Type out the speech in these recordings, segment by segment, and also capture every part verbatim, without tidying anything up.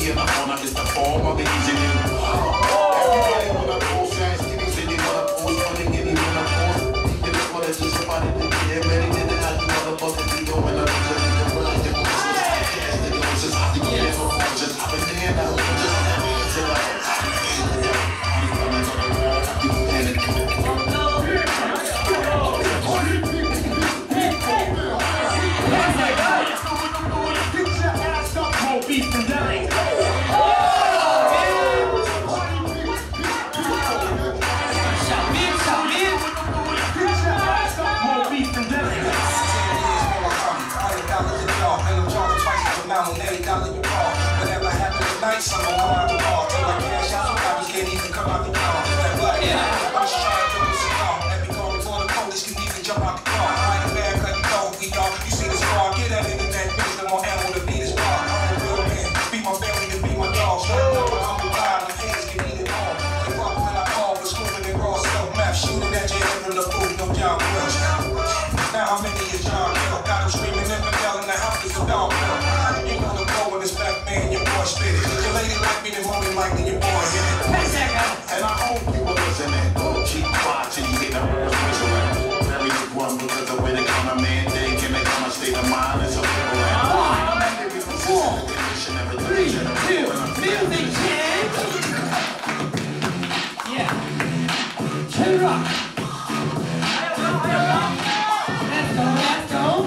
in the corner is the form of the easy new. Everybody wanna post, guys, give me city, wanna post, wanna give me wanna post. It is what it is, somebody did it, ready, did it, I do motherfucking video, and I'm just like the run, the motions, yes, the motions, I think it's for fortunes, I've been there, now, just have it, till I, I'm coming on the wall, you panic. Beat from dying. Whatever happens tonight, some will come out the ball. Till I cash out, rappers can't even come out the car. That black, yeah. I'm just trying to do this cigar. Let me go before the police can even jump out the car. Find a man, cut the dope, we all. You see the scar, get that internet, bitch, that want ammo to beat his bar. I'm a real man, beat my family to beat my dogs. Straight up, I'm a ride, my hands can eat it all. They fuck when I call, but scooping and raw self-map. Shooting at your head from the booth, no job well. Now how many is John Hill? Got him screaming in the bell in the house, it's a dog bill. You know the blow when it's black man, your boy spit it. Your lady like me, then mommy like me, your boy hit it. And I hope you will listen and don't cheap watch and you get the real voice around. Very good one because the way they come a man, they can make my state of mind and so people around. Four, three, two, music change. Yeah. Chenroc. Let's go, let's go.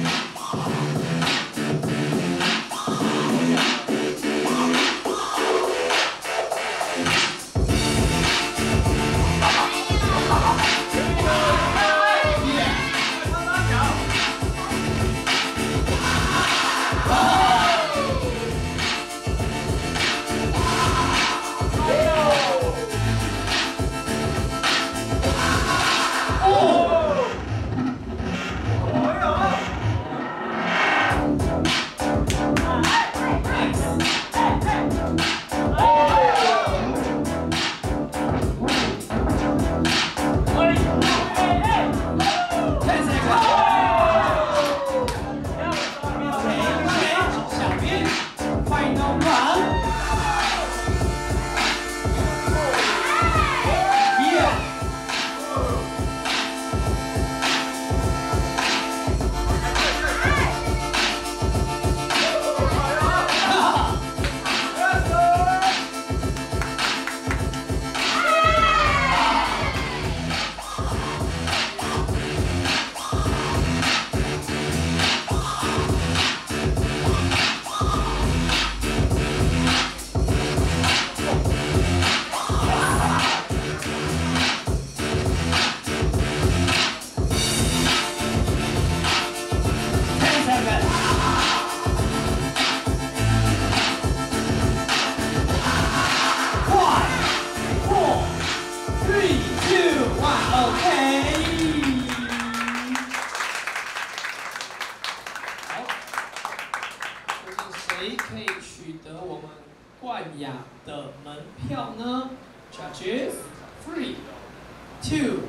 Judges, three, two,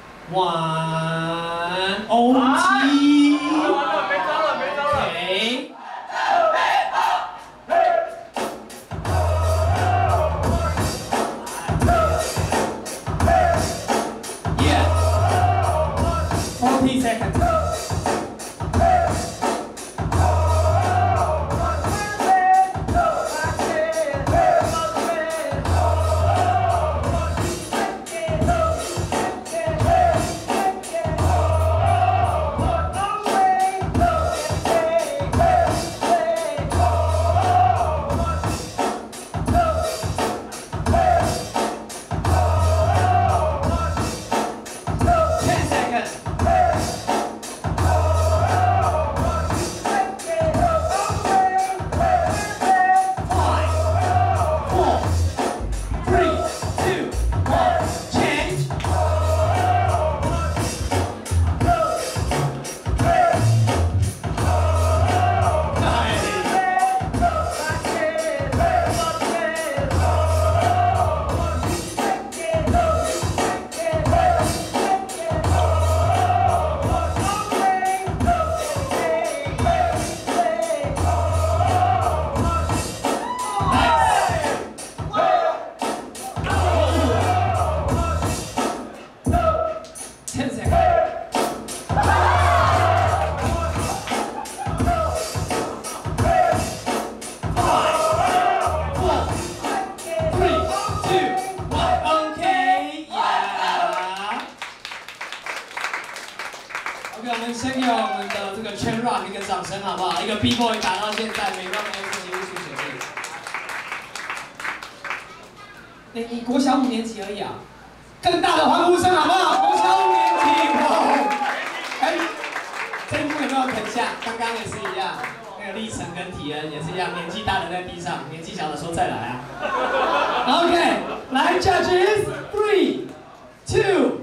one, O T. Okay. Yeah. forty seconds. 个 Chenroc 一个掌声好不好？一个 B boy 打到现在，美国没有这些艺术学历。你你国小五年级而已啊，更大的欢呼声好不好？国小五年级，哇！哎，这一幕有没有很像？刚刚也是一样，那个历程跟体恩也是一样，年纪大的在地上，年纪小的说再来啊。OK， 来 ，Judges，three, two.